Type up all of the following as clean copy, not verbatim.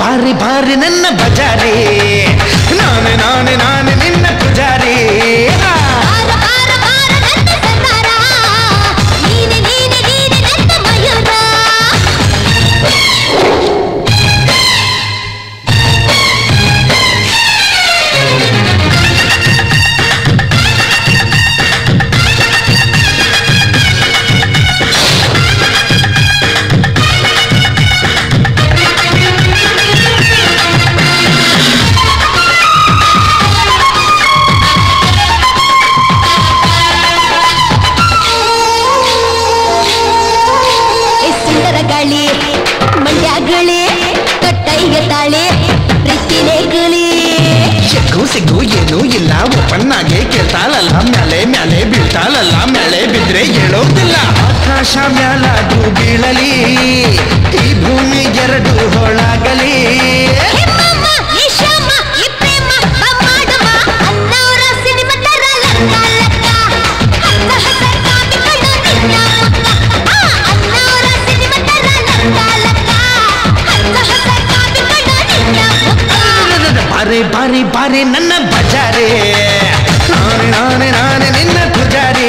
ಬಾರಿ ಬಾರಿ ನನ್ನ ಬಜಾರಿ ನಾನೇ ನಾನೇ ನಾನೇ ನಿನ್ನ ಪೂಜಾರಿ ಸಿಗು ಏನೂ ಇಲ್ಲ ಒಪ್ಪನ್ನಾಗೆ ಕೇಳ್ತಾಳಲ್ಲ ಮ್ಯಾಲೆ ಮ್ಯಾಲೆ ಬೀಳ್ತಾಳಲ್ಲ ಮ್ಯಾಲೆ ಬಿದ್ರೆ ಹೇಳೋದಿಲ್ಲ ಆಕಾಶ ಮ್ಯಾಲಾದ್ರೂ ಬೀಳಲಿ ಈ ಭೂಮಿ ಎರಡು ಹೊಳಾಗಲಿ ಬಾರಿ ಬಾರಿ ಬಾರಿ ನನ್ನ ಬಜಾರಿ ನಾನೇ ನಾನೇ ನಾನೇ ನಿನ್ನ ಪೂಜಾರಿ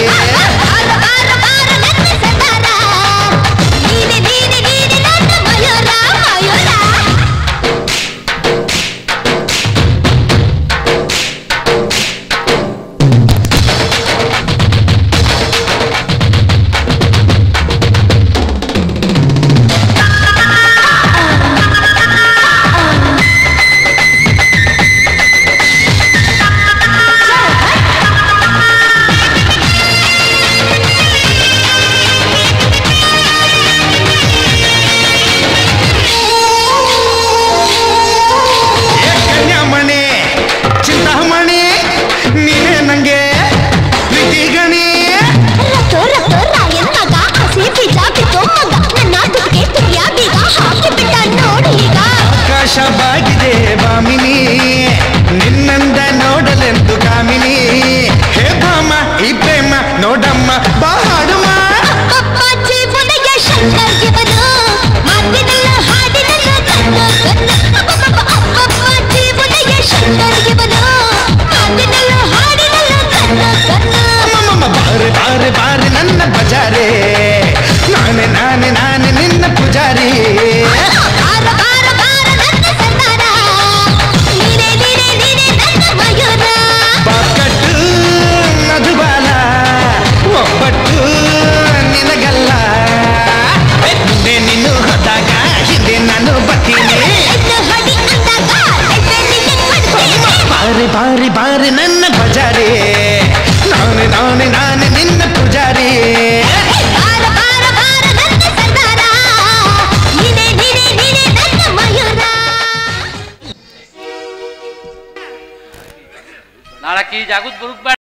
ಬಾಗಿದೆ ಬಾಮಿನಿ ನಿನ್ನಂದ ನೋಡಲೆಂದು ಕಾಮಿನಿ ಹೇ ಭಾಮ ಈ ಪ್ರೇಮ ನೋಡಮ್ಮ ಬಾಡುಮ್ಮ ಬಾರಿ ಬಾರಿ ಬಾರಿ ನನ್ನ ಬಜಾರಿ ನಾನೇ ನಾನೇ ನಾನೇ ನಿನ್ನ ಪೂಜಾರಿ ಬಾರಿ ಬಾರಿ ಬಾರಿ ನನ್ನ ಬಜಾರಿ ನಾನೇ ನಾನೇ ನಾನೇ ನಿನ್ನ ಪೂಜಾರಿ ನಾಳಕ್ಕೆ ಜಾಗದ ಬರುಕ್